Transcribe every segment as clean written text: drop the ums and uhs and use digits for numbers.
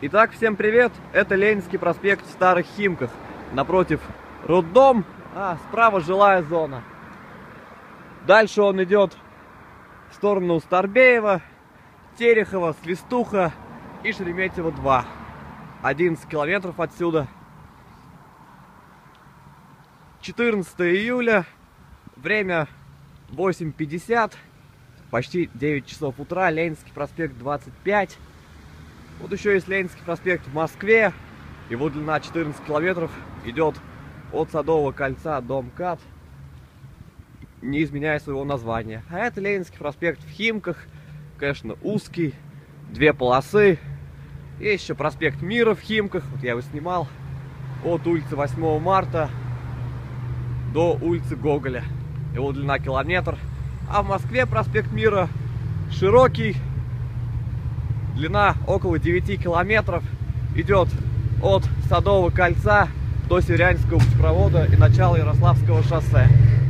Итак, всем привет! Это Ленинский проспект в Старых Химках. Напротив роддом, а справа жилая зона. Дальше он идет в сторону Старбеева, Терехова, Свистуха и Шереметьево 2. 11 километров отсюда. 14 июля, время 8:50, почти 9 часов утра, Ленинский проспект 25. Вот еще есть Ленинский проспект в Москве. Его длина 14 километров. Идет от Садового кольца до МКАД, не изменяя своего названия. А это Ленинский проспект в Химках. Конечно, узкий, две полосы. Есть еще проспект Мира в Химках. Вот я его снимал. От улицы 8 марта до улицы Гоголя. Его длина километр. А в Москве проспект Мира широкий. Длина около 9 километров. Идет от Садового кольца до Северянского путепровода и начала Ярославского шоссе.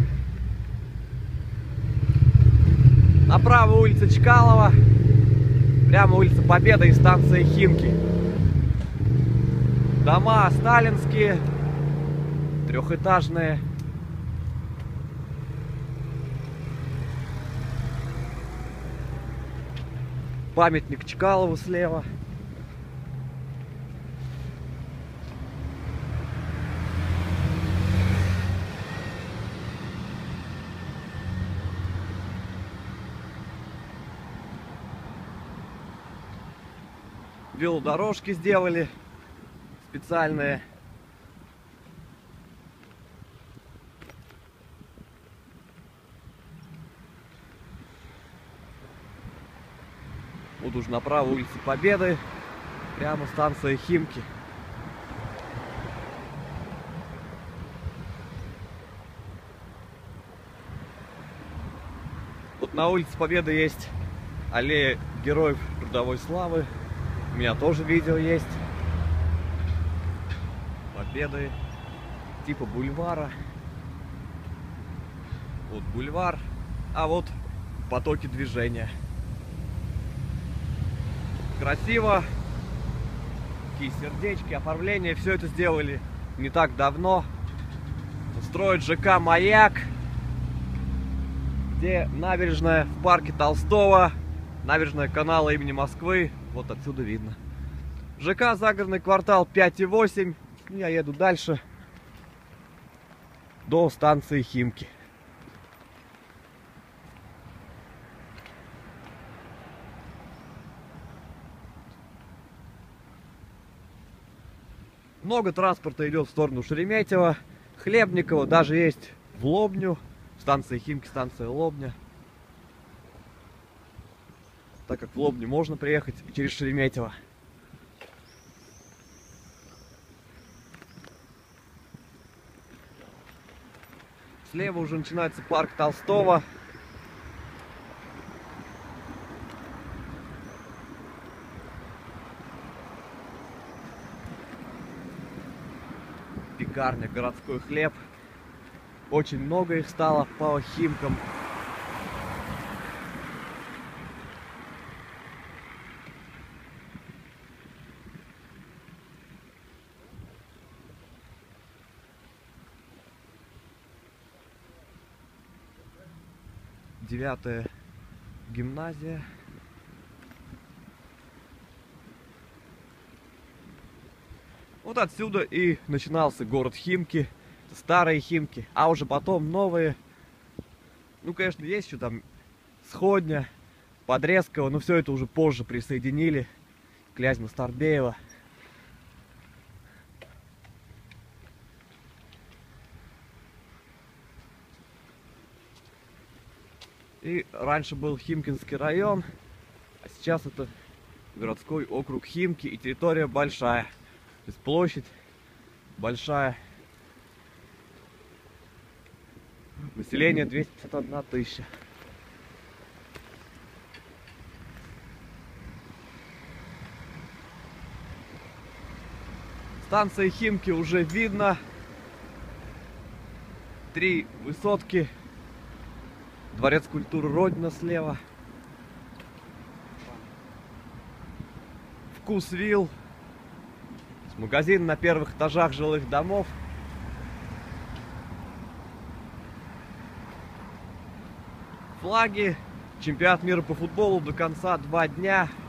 Направо улица Чкалова. Прямо улица Победы и станция Химки. Дома сталинские, трехэтажные. Памятник Чкалову слева. Велодорожки сделали специальные. Вот уже направо улица Победы, прямо станция Химки. Вот на улице Победы есть аллея Героев Трудовой Славы. У меня тоже видео есть. Победы типа бульвара. Вот бульвар, а вот потоки движения. Красиво. Такие сердечки, оформление. Все это сделали не так давно. Строят ЖК «Маяк», где набережная в парке Толстого, набережная канала имени Москвы. Вот отсюда видно. ЖК «Загородный квартал» 5,8. Я еду дальше до станции Химки. Много транспорта идет в сторону Шереметьево, Хлебникова, даже есть в Лобню. Станция Химки, станция Лобня. Так как в Лобню можно приехать через Шереметьево. Слева уже начинается парк Толстого. Пекарня «Городской хлеб». Очень много их стало по Химкам. Девятая гимназия. Вот отсюда и начинался город Химки, старые Химки, а уже потом новые. Ну, конечно, есть еще там Сходня, Подрезково, но все это уже позже присоединили. Клязьма, Старбеева. И раньше был Химкинский район, а сейчас это городской округ Химки, и территория большая. То есть площадь большая. Население 251 тысяча. Станция Химки уже видно. 3 высотки. Дворец культуры Родина слева. Вкусвилл Магазин на первых этажах жилых домов. Флаги. Чемпионат мира по футболу до конца 2 дня.